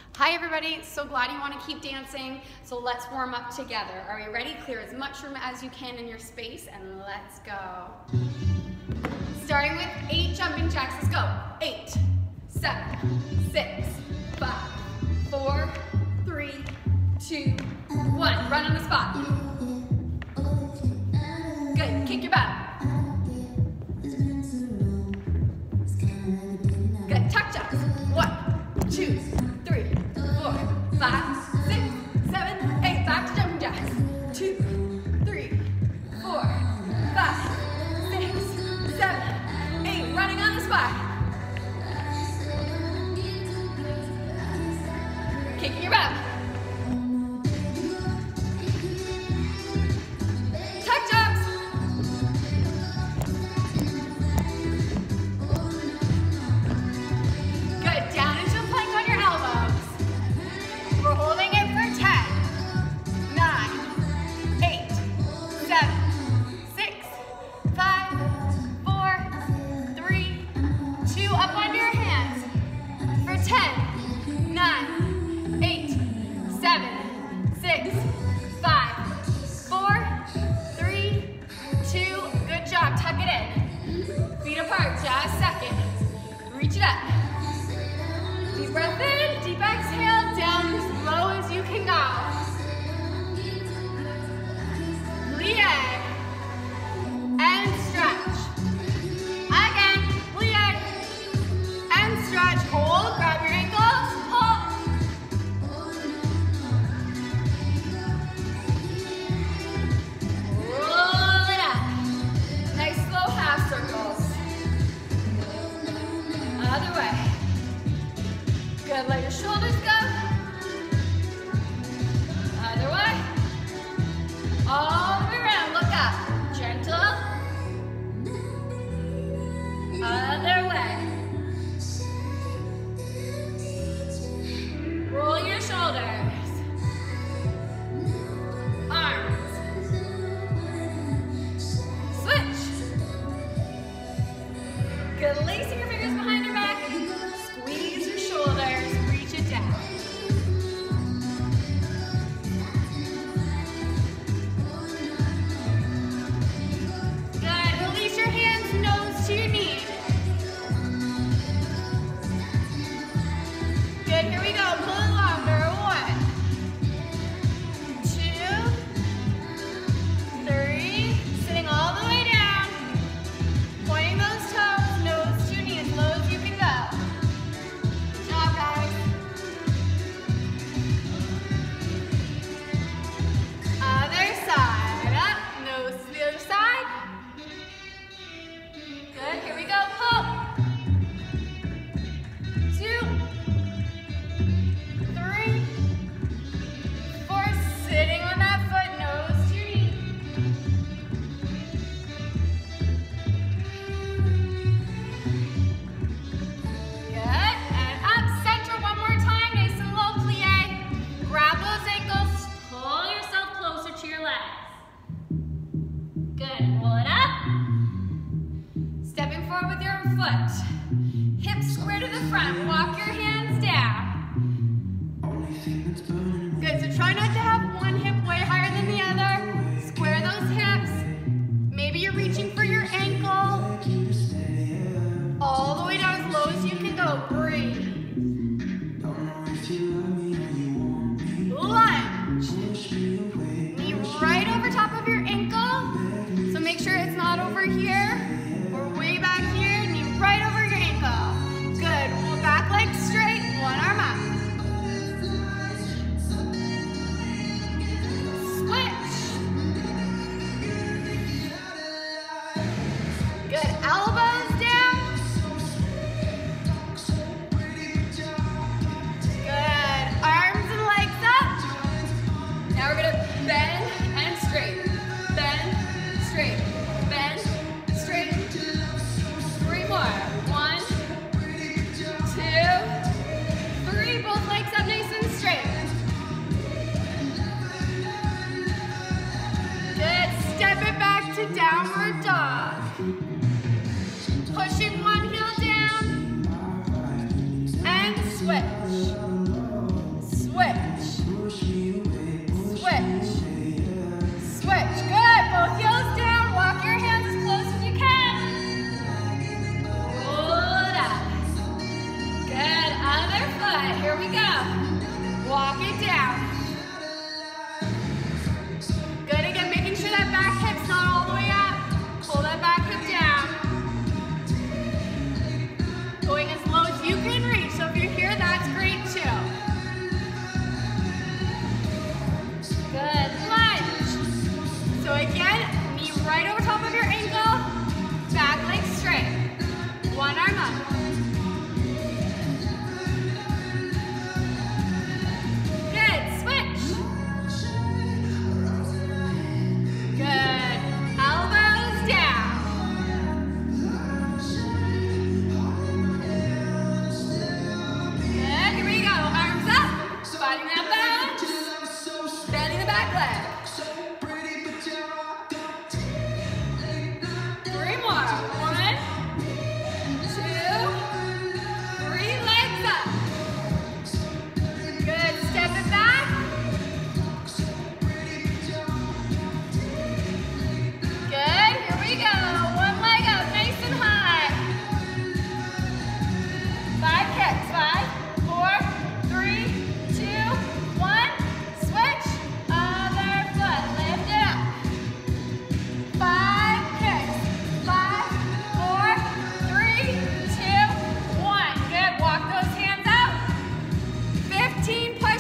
Hi everybody, so glad you want to keep dancing, so let's warm up together. Are you ready? Clear as much room as you can in your space and let's go. Starting with 8 jumping jacks, let's go. 8, 7, 6, 5, 4, 3, 2, 1. Run on the spot. Good, kick your butt. Good, tuck jumps. 1, 2, 3, 4, 5, 6, 7, 8. Back to jumping jacks. 2, 3, 4, 5, 6, 7, 8. Running on the spot. Kicking your butt. Tuck jumps. Good. Down into a plank on your elbows. We're holding it for 10, 9, 8, 7, 6, 5, 4, 3, 2. Up onto your hands for 10, 9, 8, 7, 6, 5, 4, 3, 2. Good job. Tuck it in. Feet apart. Just a second. Reach it up. Deep breath in. Deep exhale. Down as low as you can go. Plie. And stretch. Again. Plie. And stretch. Hold. Grab your ankles. Pull. Roll it up. Nice slow half circles. Other way. Good, let your shoulders go. Other way. All the way around, look up. Gentle. Other way. Roll your shoulders. Arms. Switch. Good, lacing your fingers behind your back. Squeeze your shoulders, reach it down. Good, release your hands, nose to your knee. Good, here we go, pull it longer. 1, 2, 3, sitting all the way down. Pointing those toes, nose to your knee, as low as you can go. Good job, guys. Other side, up, nose to the other side. Good, here we go, pull. 2, 3, 4, sitting on that foot, nose to your knee. Good, and up, center one more time, nice and low, plie. Grab those ankles, pull yourself closer to your legs. Good, pull it up. Stepping forward with your foot. Hips square to the front, walk your hands down. Good, so try not to have one hip way higher than the other. Square those hips. Maybe you're reaching for your ankle. All the way down as low as you can go. Breathe. Lunge. Knee right over top of your ankle. So make sure it's not over here or way back here. Knee right over your ankle. Good. Pull back leg straight. One arm up. Switch. Good. Elbows down. Good. Arms and legs up. Now we're going to bend and straight. Bend, straight. Bend, straight. 3 more. 1, 2, 3. Both legs up nice and straight. Good. Step it back to downward dog. Pushing one heel down and switch.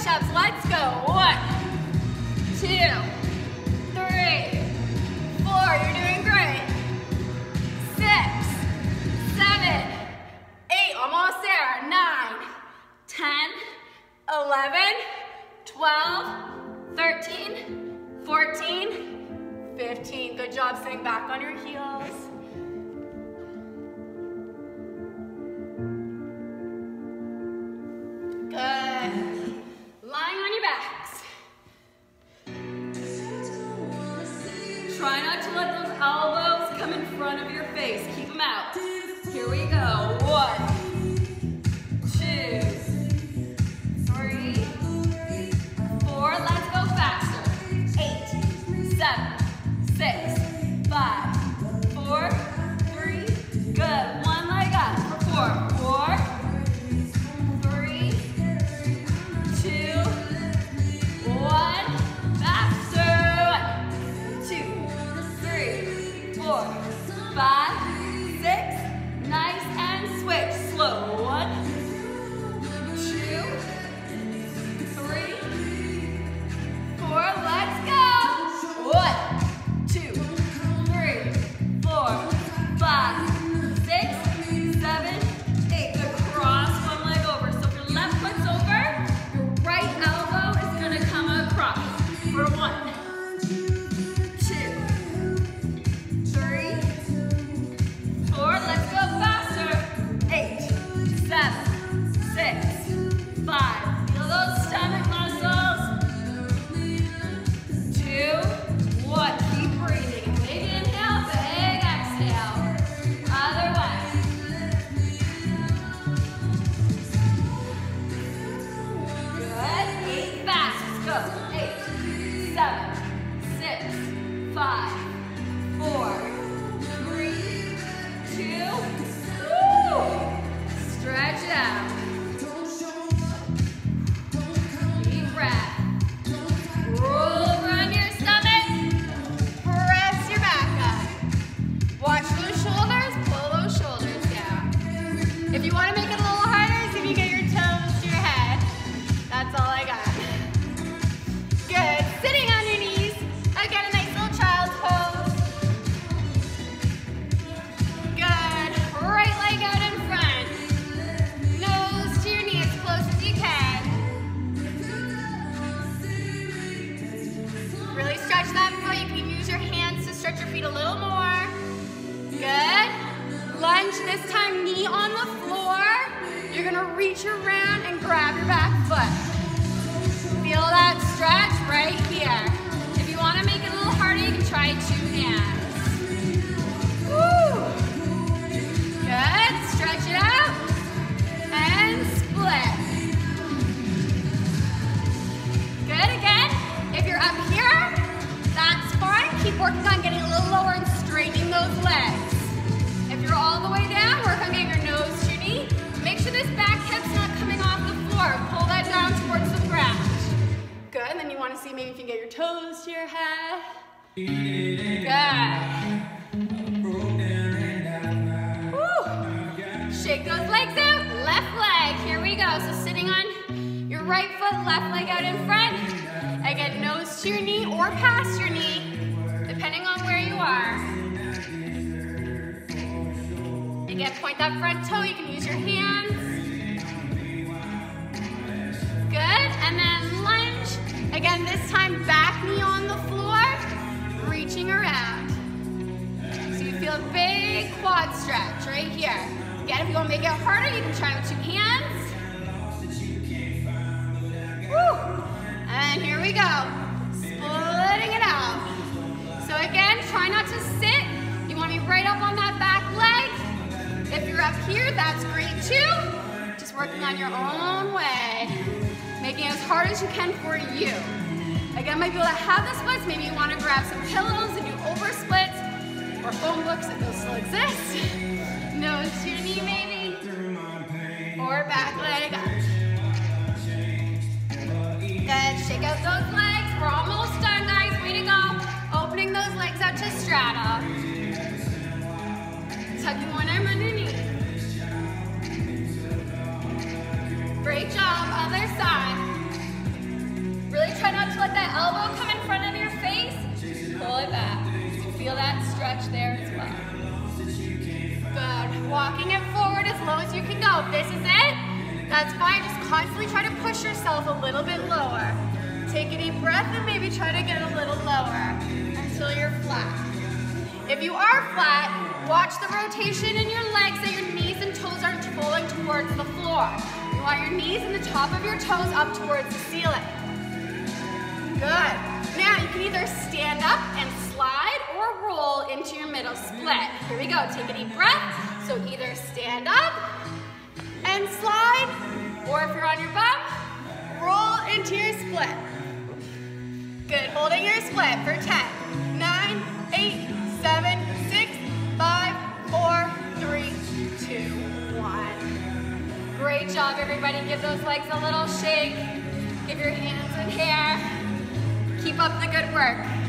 push-ups. Let's go. 1, 2, 3, 4. You're doing great. 6, 7, 8. Almost there. 9, 10, 11, 12, 13, 14, 15. Good job sitting back on your heels. Good. Lying on your backs. Try not to let those elbows come in front of your face. Keep them out. Here we go. 1, 2, 3, 4. Let's go faster. 8, 7, 6, 5, 4, 3. Good. One leg up for 4. 4, 3, 2, 1. Faster. 1, 2, 3, 4, 5, 6. Nice and switch. Slow. 1, 2, 3, 4. Let's go. 1, 2, 3, 4, 5, 6, 7, 8. Good. Cross one leg over. So if your left foot's over, your right elbow is going to come across. For 1, 2, 3, 4. Let's go faster. 8, 7, 6, 5. Feel those stomach muscles. 2, 1. Keep breathing. Big inhale, big exhale. Other way. Good. 8 fast. Let's go. 8, 7, 6, 5, 4, 3, 2. Woo! Stretch it out. Deep breath. Roll over on your stomach. Press your back up. Watch those shoulders. Pull those shoulders down. If you want to make it a little harder, see if you get your toes to your head. That's all I got. Good. Sitting on your knees. Again, a nice little child's pose. Good. Right leg out in front. Nose to your knee as close as you can. Really stretch that foot. You can use your hands to stretch your feet a little more. Good. Lunge, this time knee on the floor. You're gonna reach around and grab your back foot. Feel that stretch right here. If you wanna make it a little harder, you can try 2 hands. Woo! Good, stretch it out. And split. Good, again. If you're up here, that's fine. Keep working on getting a little lower and straightening those legs. If you're all the way down, work on getting your nose to your knee. Make sure this back hip's not coming off the floor. Pull that down towards the ground. Good, and then you want to see maybe if you can get your toes to your head. Good. Woo. Shake those legs out. Left leg. Here we go. So sitting on your right foot, left leg out in front. Again, nose to your knee or past your knee, depending on where you are. Again, point that front toe. You can use your hands. Good. And then lunge. Again, this time back knee on the floor, reaching around. So you feel a big quad stretch right here. Again, if you want to make it harder, you can try with 2 hands. Woo! And here we go. Splitting it out. So again, try not to sit. You want to be right up on that back leg. If you're up here, that's great too. Just working on your own way. Making it as hard as you can for you. Again, might be able to have the splits. Maybe you want to grab some pillows and do over splits. Or phone books if those still exist. Nose to your knee maybe. Or back leg up. Good, shake out those legs. We're almost done, guys. Way to go. Opening those legs out to straddle. Tucking one arm underneath. Great job, other side. let that elbow come in front of your face. Pull it back. So feel that stretch there as well. Good. Walking it forward as low as you can go. If this is it, that's fine. Just constantly try to push yourself a little bit lower. Take a deep breath and maybe try to get a little lower until you're flat. If you are flat, watch the rotation in your legs so your knees and toes aren't pulling towards the floor. You want your knees and the top of your toes up towards the ceiling. Good. Now you can either stand up and slide or roll into your middle split. Here we go. Take a deep breath. So either stand up and slide, or if you're on your bum, roll into your split. Good. Holding your split for 10, 9, 8, 7, 6, 5, 4, 3, 2, 1. Great job, everybody. Give those legs a little shake. Give your hands and hair. Keep up the good work.